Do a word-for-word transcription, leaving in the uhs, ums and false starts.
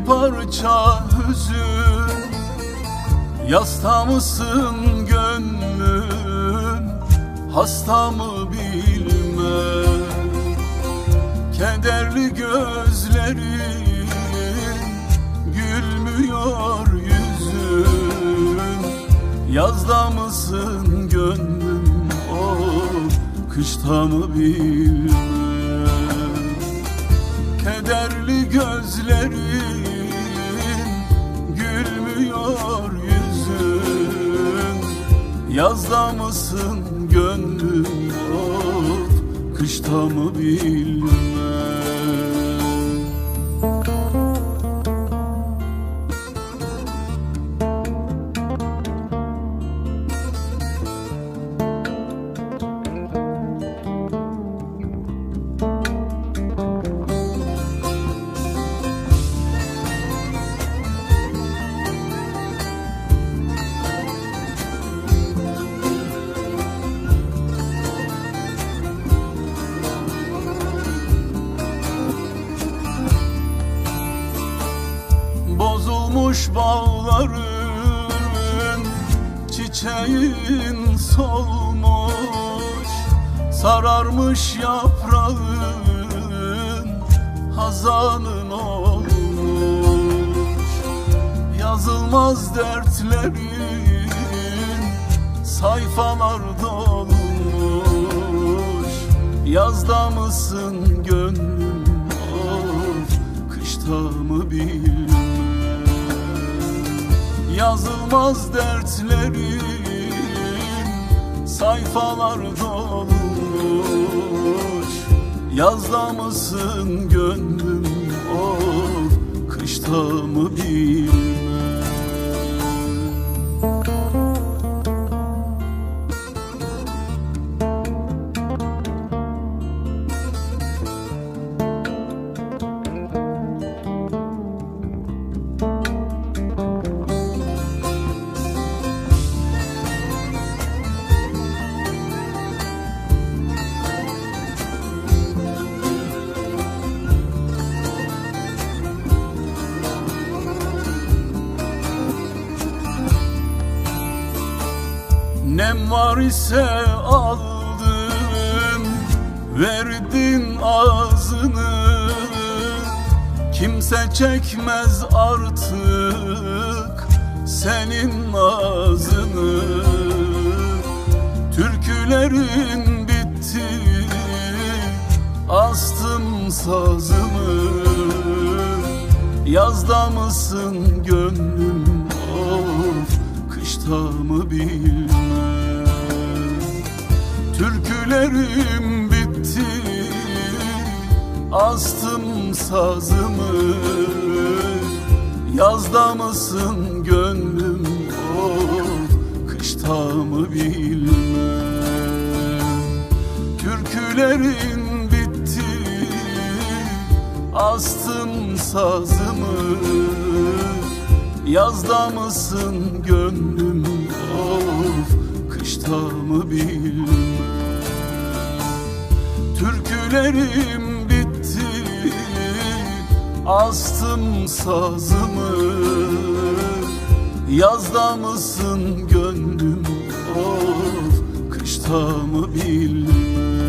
parça hüzün, yasta mısın gönlüm, hasta mı bilmem. Kederli gözlerin, gülmüyor yüzün, yazda mısın gönlüm, oh kışta mı bilmem. Kederli gözlerin, gülmüyor yüzün, yazda mısın gönlüm, oh kışta mı bilmem. Bozulmuş bağların, çiçeğin solmuş, sararmış yaprağın, hazanın olmuş. Yazılmaz dertlerin, sayfalar dolmuş, yazda mısın gönlüm, of kışta mı bilmem. Yazılmaz dertlerin, sayfalar dolmuş, yazda mısın gönlüm, of kışta mı bilmem. Nem var ise aldın, verdin ağzını, kimse çekmez artık senin ağzını. Türkülerin bitti, astım sazımı, yazda mısın gönlüm, of kışta mı bilmem. Türkülerim bitti, astım sazımı, yazda mısın gönlüm, of kışta mı bilmem. Türkülerin bitti, astım sazımı, yazda mısın gönlüm, of kışta mı bilmem. Türkülerim bitti, astım sazımı, yazda mısın gönlüm, of kışta mı bilmem.